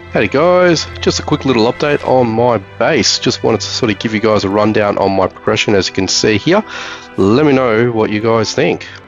Howdy guys, just a quick little update on my base. Just wanted to sort of give you guys a rundown on my progression. As you can see here, let me know what you guys think.